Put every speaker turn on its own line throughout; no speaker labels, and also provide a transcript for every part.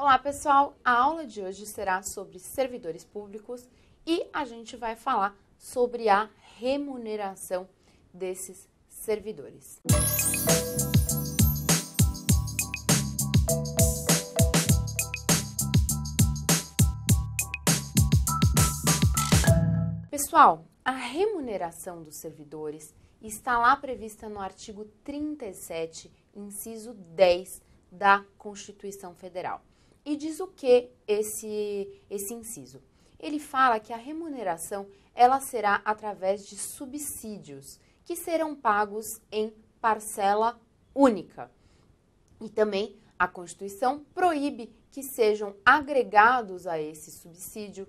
Olá, pessoal! A aula de hoje será sobre servidores públicos e a gente vai falar sobre a remuneração desses servidores. Pessoal, a remuneração dos servidores está lá prevista no artigo 37, inciso 10 da Constituição Federal. E diz o que esse inciso? Ele fala que a remuneração ela será através de subsídios que serão pagos em parcela única. E também a Constituição proíbe que sejam agregados a esse subsídio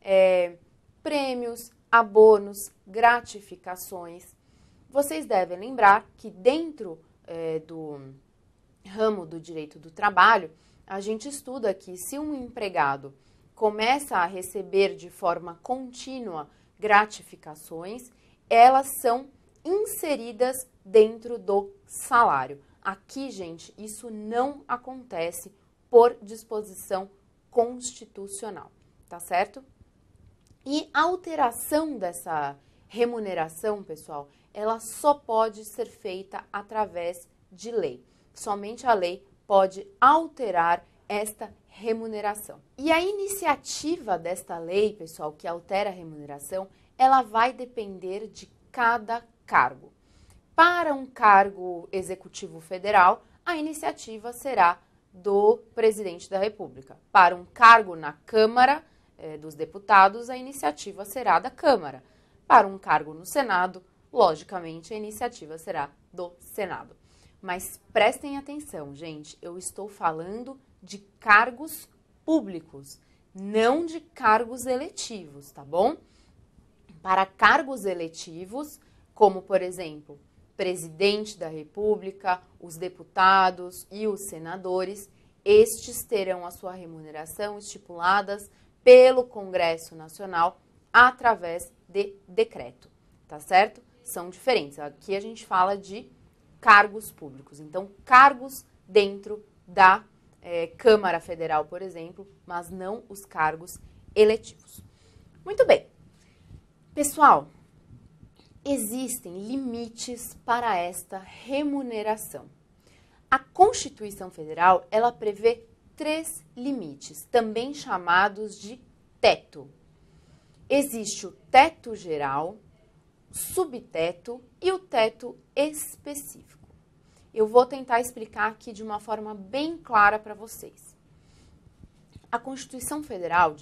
prêmios, abonos, gratificações. Vocês devem lembrar que dentro do ramo do direito do trabalho, a gente estuda que se um empregado começa a receber de forma contínua gratificações, elas são inseridas dentro do salário. Aqui, gente, isso não acontece por disposição constitucional, tá certo? E a alteração dessa remuneração, pessoal, ela só pode ser feita através de lei. Somente a lei pode alterar esta remuneração. E a iniciativa desta lei, pessoal, que altera a remuneração, ela vai depender de cada cargo. Para um cargo executivo federal, a iniciativa será do presidente da República. Para um cargo na Câmara dos Deputados, a iniciativa será da Câmara. Para um cargo no Senado, logicamente, a iniciativa será do Senado. Mas prestem atenção, gente, eu estou falando de cargos públicos, não de cargos eletivos, tá bom? Para cargos eletivos, como, por exemplo, presidente da República, os deputados e os senadores, estes terão a sua remuneração estipuladas pelo Congresso Nacional através de decreto, tá certo? São diferentes. Aqui a gente fala de cargos públicos. Então, cargos dentro da Câmara Federal, por exemplo, mas não os cargos eletivos. Muito bem. Pessoal, existem limites para esta remuneração. A Constituição Federal, ela prevê 3 limites, também chamados de teto. Existe o teto geral, subteto e o teto específico. Eu vou tentar explicar aqui de uma forma bem clara para vocês. A Constituição Federal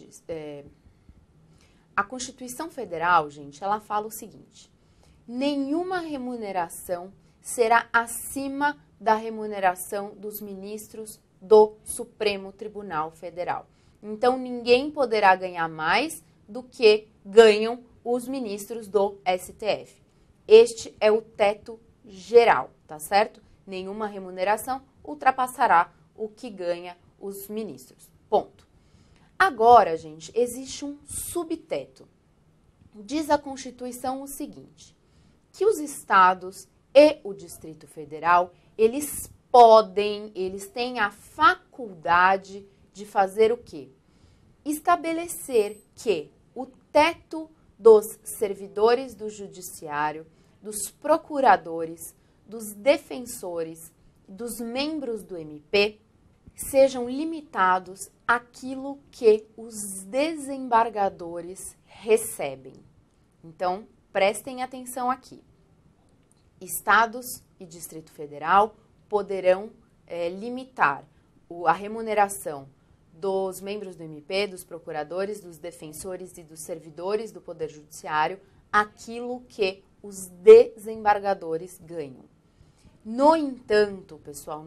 gente, ela fala o seguinte: nenhuma remuneração será acima da remuneração dos ministros do Supremo Tribunal Federal. Então, ninguém poderá ganhar mais do que ganham os ministros do STF. Este é o teto geral, tá certo? Nenhuma remuneração ultrapassará o que ganha os ministros. Ponto. Agora, gente, existe um subteto. Diz a Constituição o seguinte, que os estados e o Distrito Federal, eles têm a faculdade de fazer o quê? Estabelecer que o teto dos servidores do judiciário, dos procuradores, dos defensores, dos membros do MP, sejam limitados àquilo que os desembargadores recebem. Então, prestem atenção aqui. Estados e Distrito Federal poderão limitar a remuneração dos membros do MP, dos procuradores, dos defensores e dos servidores do Poder Judiciário, aquilo que os desembargadores ganham. No entanto, pessoal,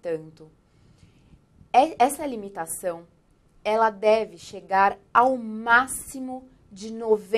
essa limitação, ela deve chegar ao máximo de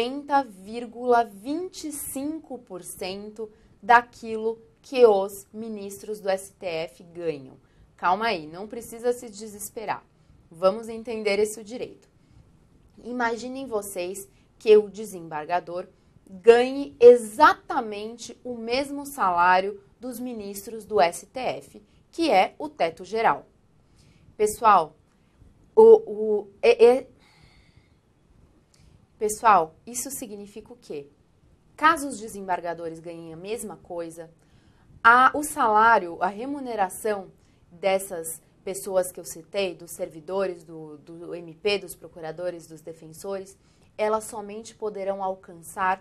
90,25% daquilo que os ministros do STF ganham. Calma aí, não precisa se desesperar. Vamos entender isso direito. Imaginem vocês que o desembargador ganhe exatamente o mesmo salário dos ministros do STF, que é o teto geral. Pessoal, Pessoal, isso significa o quê? Caso os desembargadores ganhem a mesma coisa, o salário, a remuneração dessas pessoas que eu citei, dos servidores, do MP, dos procuradores, dos defensores, elas somente poderão alcançar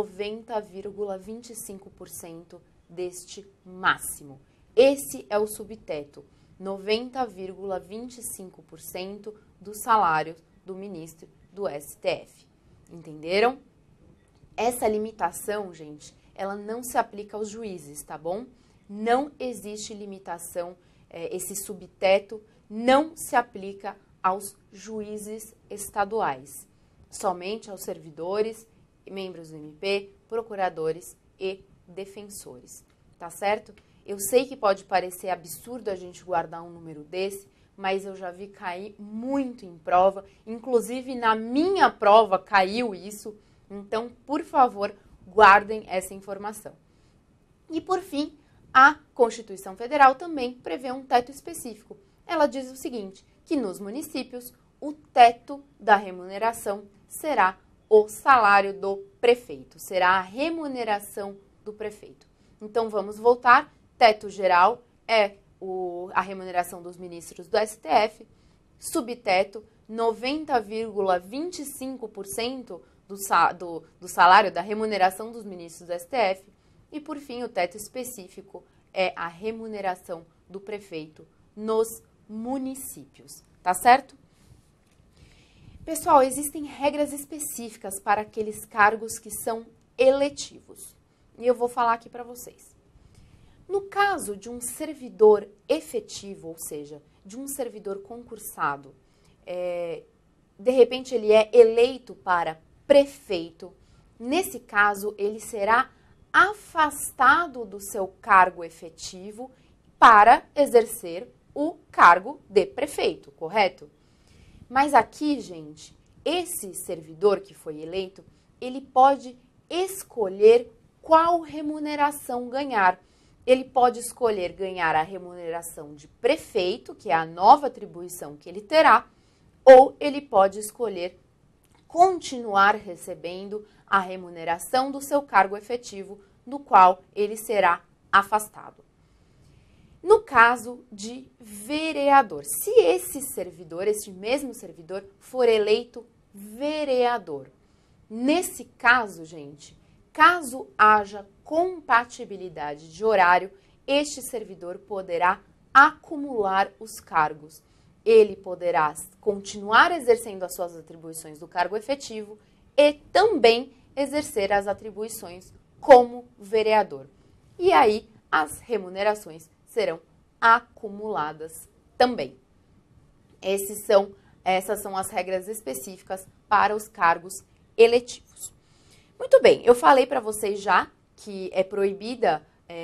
90,25% deste máximo. Esse é o subteto, 90,25% do salário do ministro do STF. Entenderam? Essa limitação, gente, ela não se aplica aos juízes, tá bom? Não existe limitação, esse subteto não se aplica aos juízes estaduais, somente aos servidores, membros do MP, procuradores e defensores, tá certo? Eu sei que pode parecer absurdo a gente guardar um número desse, mas eu já vi cair muito em prova, inclusive na minha prova caiu isso, então, por favor, guardem essa informação. E, por fim, a Constituição Federal também prevê um teto específico. Ela diz o seguinte, que nos municípios, o teto da remuneração será o salário do prefeito, será a remuneração do prefeito. Então, vamos voltar. Teto geral é a remuneração dos ministros do STF, subteto 90,25% do salário da remuneração dos ministros do STF e, por fim, o teto específico é a remuneração do prefeito nos municípios, tá certo? Pessoal, existem regras específicas para aqueles cargos que são eletivos e eu vou falar aqui para vocês. No caso de um servidor efetivo, ou seja, de um servidor concursado, de repente ele é eleito para prefeito, nesse caso ele será afastado do seu cargo efetivo para exercer o cargo de prefeito, correto? Mas aqui, gente, esse servidor que foi eleito, ele pode escolher qual remuneração ganhar. Ele pode escolher ganhar a remuneração de prefeito, que é a nova atribuição que ele terá, ou ele pode escolher continuar recebendo a remuneração do seu cargo efetivo, do qual ele será afastado. No caso de vereador, se esse servidor, esse mesmo servidor, for eleito vereador, nesse caso, gente, caso haja compatibilidade de horário, este servidor poderá acumular os cargos. Ele poderá continuar exercendo as suas atribuições do cargo efetivo e também exercer as atribuições como vereador. E aí as remunerações serão acumuladas também. Essas são as regras específicas para os cargos eletivos. Muito bem, eu falei para vocês já que é proibido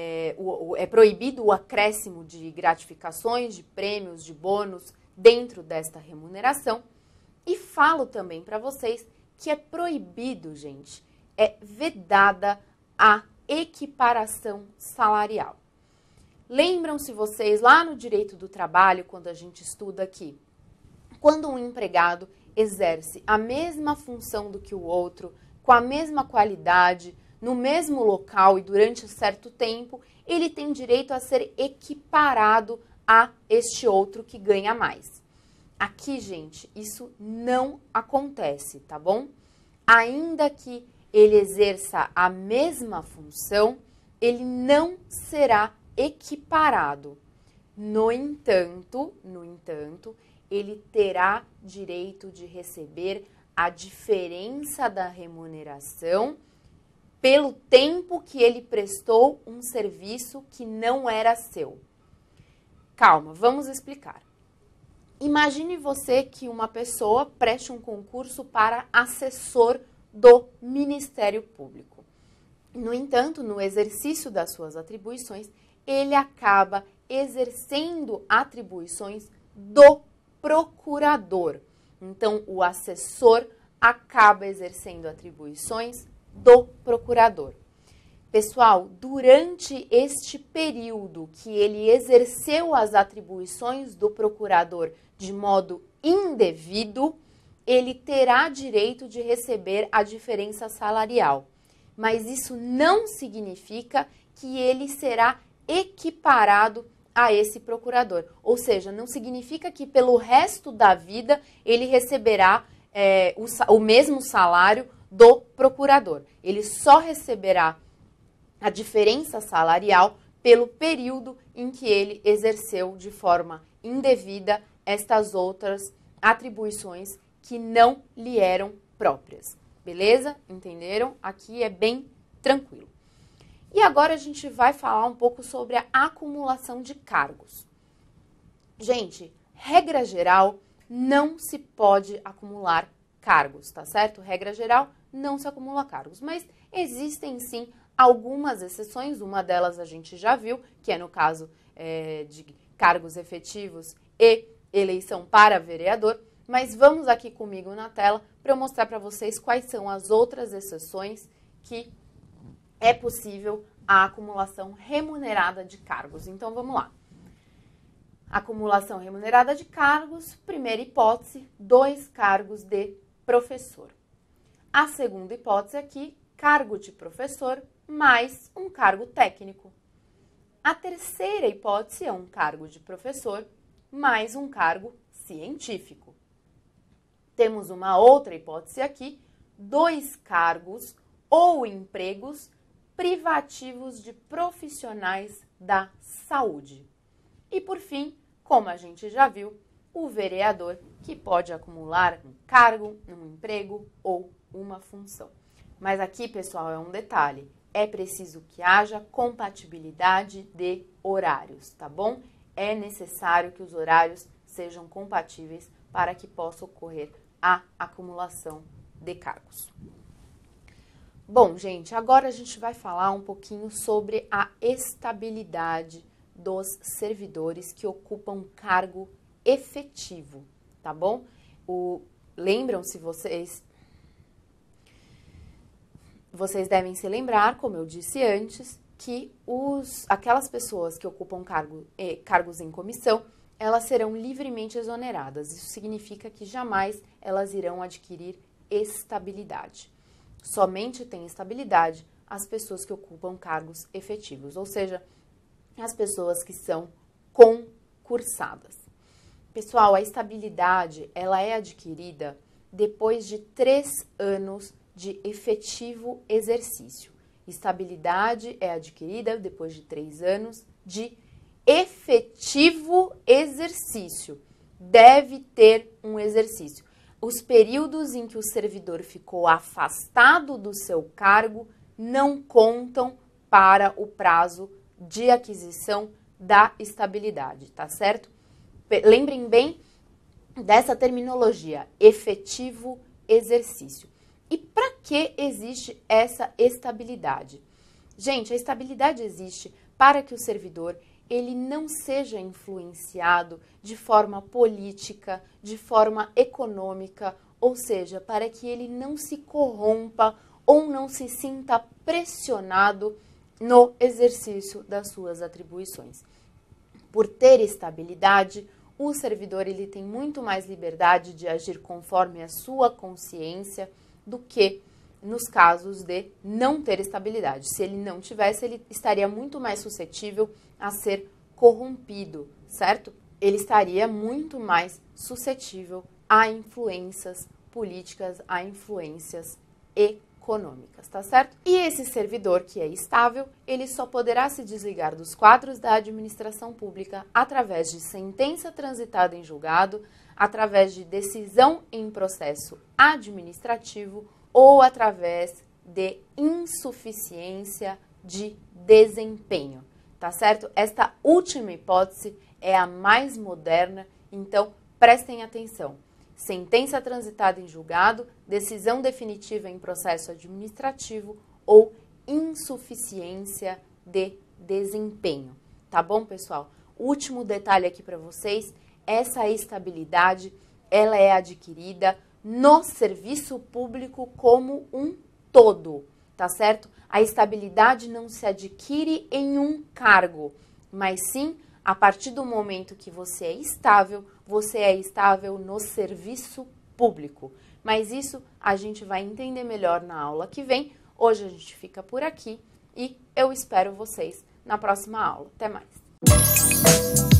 o acréscimo de gratificações, de prêmios, de bônus dentro desta remuneração. E falo também para vocês que é proibido, gente, é vedada a equiparação salarial. Lembram-se vocês lá no direito do trabalho, quando a gente estuda aqui, quando um empregado exerce a mesma função do que o outro, com a mesma qualidade, no mesmo local e durante um certo tempo, ele tem direito a ser equiparado a este outro que ganha mais. Aqui, gente, isso não acontece, tá bom? Ainda que ele exerça a mesma função, ele não será equiparado. No entanto, ele terá direito de receber a diferença da remuneração pelo tempo que ele prestou um serviço que não era seu. Calma, vamos explicar. Imagine você que uma pessoa preste um concurso para assessor do Ministério Público. No entanto, no exercício das suas atribuições, ele acaba exercendo atribuições do procurador. Então, o assessor acaba exercendo atribuições do procurador. Pessoal, durante este período que ele exerceu as atribuições do procurador de modo indevido, ele terá direito de receber a diferença salarial. Mas isso não significa que ele será equiparado a esse procurador. Ou seja, não significa que pelo resto da vida ele receberá o mesmo salário do procurador. Ele só receberá a diferença salarial pelo período em que ele exerceu de forma indevida estas outras atribuições que não lhe eram próprias. Beleza? Entenderam? Aqui é bem tranquilo. E agora a gente vai falar um pouco sobre a acumulação de cargos. Gente, regra geral, não se pode acumular cargos, tá certo? Regra geral, não se acumula cargos, mas existem sim algumas exceções, uma delas a gente já viu, que é no caso de cargos efetivos e eleição para vereador, mas vamos aqui comigo na tela para eu mostrar para vocês quais são as outras exceções que é possível a acumulação remunerada de cargos. Então, vamos lá. Acumulação remunerada de cargos, primeira hipótese, 2 cargos de professor. A segunda hipótese aqui, cargo de professor mais um cargo técnico. A terceira hipótese é um cargo de professor mais um cargo científico. Temos uma outra hipótese aqui, 2 cargos ou empregos privativos de profissionais da saúde. E por fim, como a gente já viu, o vereador que pode acumular um cargo, um emprego ou uma função. Mas aqui, pessoal, é um detalhe, é preciso que haja compatibilidade de horários, tá bom? É necessário que os horários sejam compatíveis para que possa ocorrer a acumulação de cargos. Bom, gente, agora a gente vai falar um pouquinho sobre a estabilidade dos servidores que ocupam cargo efetivo, tá bom? Lembram-se vocês devem se lembrar, como eu disse antes, que aquelas pessoas que ocupam cargos em comissão, elas serão livremente exoneradas. Isso significa que jamais elas irão adquirir estabilidade. Somente tem estabilidade as pessoas que ocupam cargos efetivos, ou seja, as pessoas que são concursadas. Pessoal, a estabilidade ela é adquirida depois de 3 anos de efetivo exercício. Estabilidade é adquirida depois de 3 anos de efetivo exercício. Deve ter um exercício. Os períodos em que o servidor ficou afastado do seu cargo não contam para o prazo de aquisição da estabilidade, tá certo? Lembrem bem dessa terminologia, efetivo exercício. E para que existe essa estabilidade? Gente, a estabilidade existe para que o servidor ele não seja influenciado de forma política, de forma econômica, ou seja, para que ele não se corrompa ou não se sinta pressionado no exercício das suas atribuições. Por ter estabilidade, o servidor ele tem muito mais liberdade de agir conforme a sua consciência do que nos casos de não ter estabilidade. Se ele não tivesse, ele estaria muito mais suscetível a ser corrompido, certo? Ele estaria muito mais suscetível a influências políticas, a influências econômicas, tá certo? E esse servidor que é estável, ele só poderá se desligar dos quadros da administração pública através de sentença transitada em julgado, através de decisão em processo administrativo ou através de insuficiência de desempenho, tá certo? Esta última hipótese é a mais moderna, então prestem atenção. Sentença transitada em julgado, decisão definitiva em processo administrativo ou insuficiência de desempenho, tá bom, pessoal? Último detalhe aqui para vocês, essa estabilidade, ela é adquirida no serviço público como um todo, tá certo? A estabilidade não se adquire em um cargo, mas sim A partir do momento que você é estável no serviço público. Mas isso a gente vai entender melhor na aula que vem. Hoje a gente fica por aqui e eu espero vocês na próxima aula. Até mais!